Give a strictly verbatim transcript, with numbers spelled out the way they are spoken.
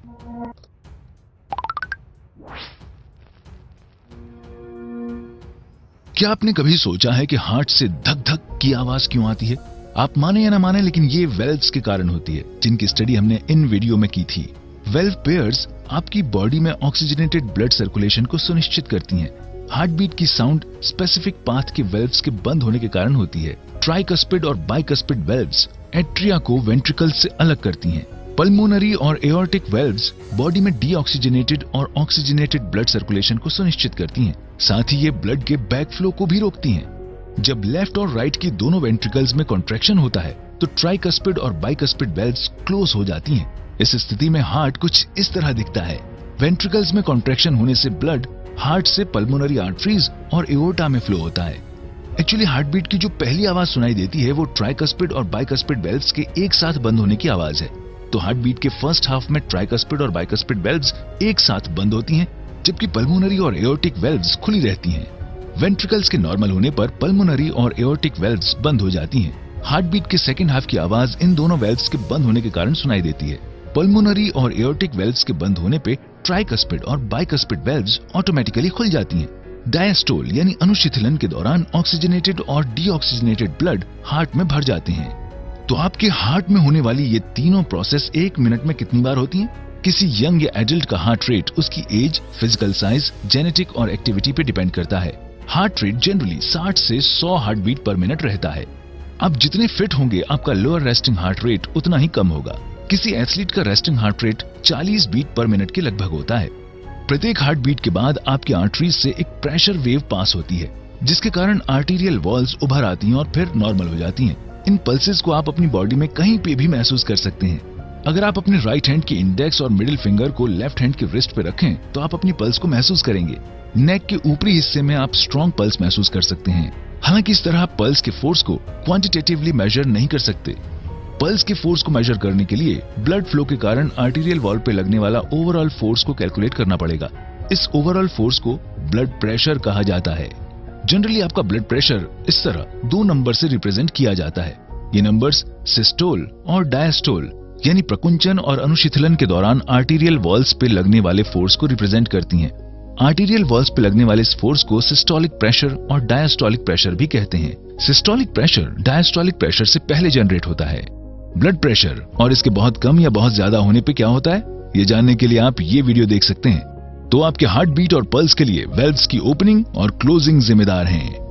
क्या आपने कभी सोचा है कि हार्ट से धक धक की आवाज क्यों आती है? आप माने या ना माने, लेकिन ये वेल्व्स के कारण होती है, जिनकी स्टडी हमने इन वीडियो में की थी। वेल्व पेयर्स आपकी बॉडी में ऑक्सीजनेटेड ब्लड सर्कुलेशन को सुनिश्चित करती हैं। हार्ट बीट की साउंड स्पेसिफिक पाथ के वेल्व्स के बंद होने के कारण होती है। ट्राइकस्पिड और बाइकस्पिड वेल्व्स एट्रिया को वेंट्रिकल्स से अलग करती हैं। पल्मोनरी और एओर्टिक वेल्व्स बॉडी में डीऑक्सीजनेटेड और ऑक्सीजनेटेड ब्लड सर्कुलेशन को सुनिश्चित करती हैं। साथ ही ये ब्लड के बैक फ्लो को भी रोकती हैं। जब लेफ्ट और राइट की दोनों वेंट्रिकल्स में कॉन्ट्रैक्शन होता है तो ट्राइकस्पिड और बाइकस्पिड वेल्व्स क्लोज हो जाती हैं। इस स्थिति में हार्ट कुछ इस तरह दिखता है। वेंट्रिकल्स में कॉन्ट्रैक्शन होने से ब्लड हार्ट से पल्मोनरी आर्टरीज और एओर्टा में फ्लो होता है। एक्चुअली हार्ट बीट की जो पहली आवाज सुनाई देती है वो ट्राइकस्पिड और बाइकस्पिड वेल्व्स के एक साथ बंद होने की आवाज है। तो हार्ट बीट के फर्स्ट हाफ में ट्राइकस्पिड और बाइकस्पिड वेल्व्स एक साथ बंद होती हैं, जबकि पल्मोनरी और एओर्टिक वेल्व्स खुली रहती हैं। वेंट्रिकल्स के नॉर्मल होने पर पल्मोनरी और एओर्टिक वेल्व्स बंद हो जाती हैं। हार्ट बीट के सेकंड हाफ की आवाज इन दोनों वेल्व्स के बंद होने के कारण सुनाई देती है। पल्मोनरी और एओर्टिक वेल्व्स के बंद होने पे ट्राइकस्पिड और बाइकस्पिड वेल्व्स ऑटोमेटिकली खुल जाती हैं। डायस्टोल यानी अनुशीतलन के दौरान ऑक्सीजनेटेड और डीऑक्सीजनेटेड ब्लड हार्ट में भर जाते हैं। तो आपके हार्ट में होने वाली ये तीनों प्रोसेस एक मिनट में कितनी बार होती हैं? किसी यंग या एडल्ट का हार्ट रेट उसकी एज, फिजिकल साइज, जेनेटिक और एक्टिविटी पे डिपेंड करता है। हार्ट रेट जनरली साठ से सौ हार्ट बीट पर मिनट रहता है। आप जितने फिट होंगे आपका लोअर रेस्टिंग हार्ट रेट उतना ही कम होगा। किसी एथलीट का रेस्टिंग हार्ट रेट चालीस बीट पर मिनट के लगभग होता है। प्रत्येक हार्ट बीट के बाद आपकी आर्टरीज से एक प्रेशर वेव पास होती है, जिसके कारण आर्टीरियल वॉल्स उभर आती हैं और फिर नॉर्मल हो जाती हैं। इन पल्सेस को आप अपनी बॉडी में कहीं पे भी महसूस कर सकते हैं। अगर आप अपने राइट हैंड की इंडेक्स और मिडिल फिंगर को लेफ्ट हैंड की रिस्ट पे रखें तो आप अपनी पल्स को महसूस करेंगे। नेक के ऊपरी हिस्से में आप स्ट्रॉन्ग पल्स महसूस कर सकते हैं। हालांकि इस तरह आप पल्स के फोर्स को क्वांटिटेटिवली मेजर नहीं कर सकते। पल्स के फोर्स को मेजर करने के लिए ब्लड फ्लो के कारण आर्टीरियल वॉल पे लगने वाला ओवरऑल फोर्स को कैलकुलेट करना पड़ेगा। इस ओवरऑल फोर्स को ब्लड प्रेशर कहा जाता है। जनरली आपका ब्लड प्रेशर इस तरह दो नंबर से रिप्रेजेंट किया जाता है। ये नंबर्स सिस्टोल और डायस्टोल यानी प्रकुंचन और अनुशीतलन के दौरान आर्टीरियल वॉल्स पे लगने वाले फोर्स को रिप्रेजेंट करती हैं। आर्टीरियल वॉल्स पे लगने वाले इस फोर्स को सिस्टोलिक प्रेशर और डायस्टोलिक प्रेशर भी कहते हैं। सिस्टोलिक प्रेशर डायस्टोलिक प्रेशर से पहले जनरेट होता है। ब्लड प्रेशर और इसके बहुत कम या बहुत ज्यादा होने पे क्या होता है, ये जानने के लिए आप ये वीडियो देख सकते हैं। तो आपके हार्ट बीट और पल्स के लिए वेल्व्स की ओपनिंग और क्लोजिंग जिम्मेदार हैं।